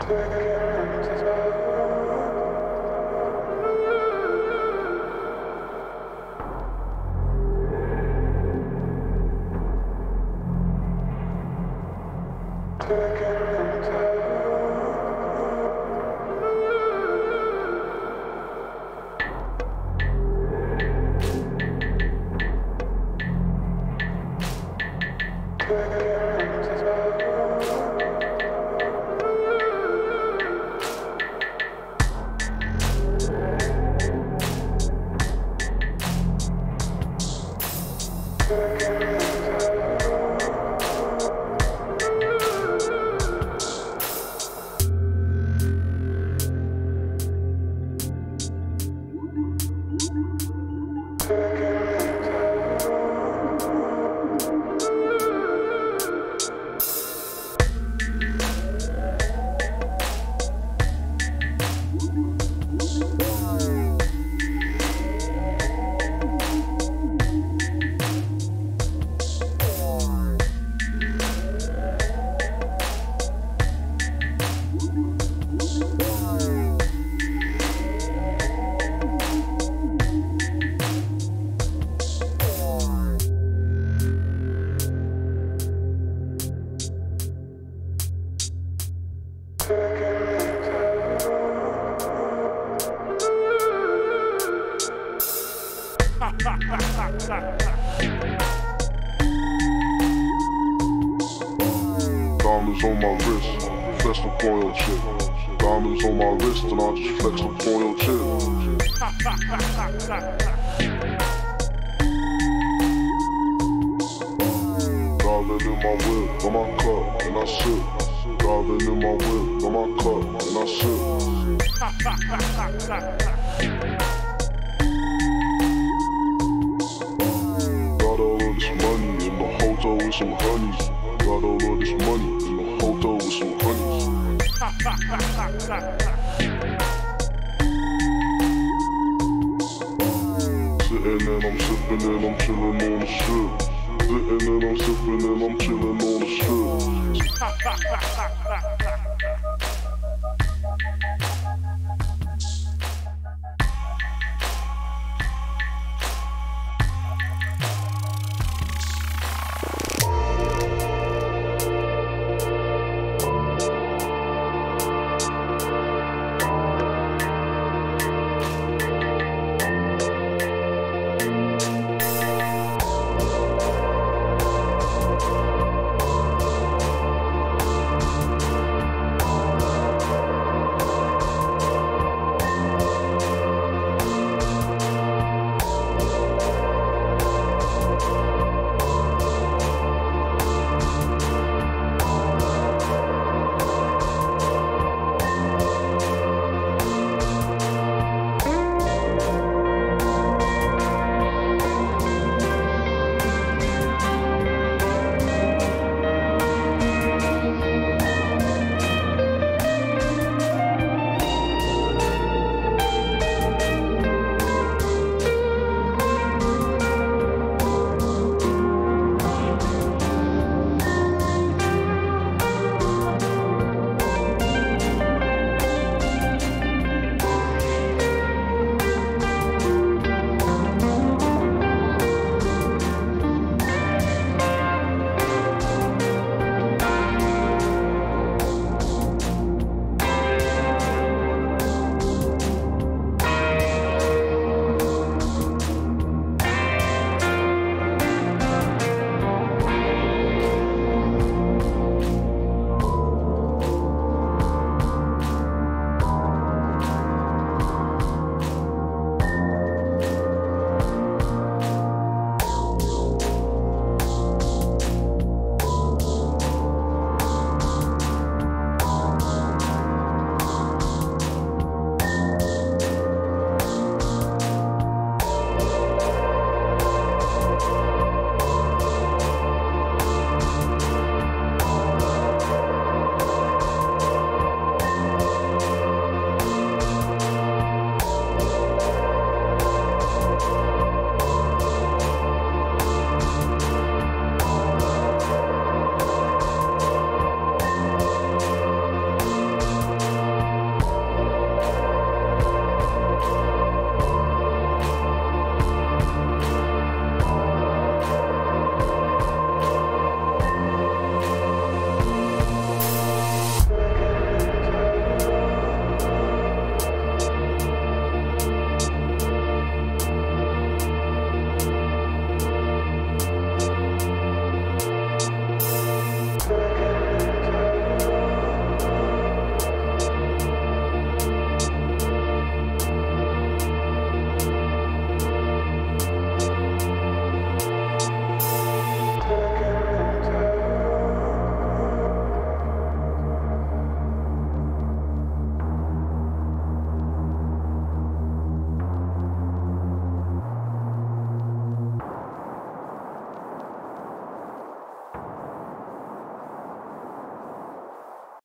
Diamonds on my wrist, flex up on your chip. Diamonds on my wrist and I just flex up on your chip. Driving in my whip, on my cup, and I sip. Driving in my whip, on my cup, and I sip. Got all of this money in the hotel with some honeys. Got all of this money in the hotel with some honeys. Sitting and I'm sipping and I'm chilling on the strip. Sitting and I'm sipping and I'm chilling on the strip.